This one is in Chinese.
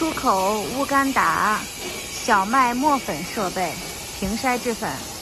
出口乌干达小麦磨粉设备，停筛制粉。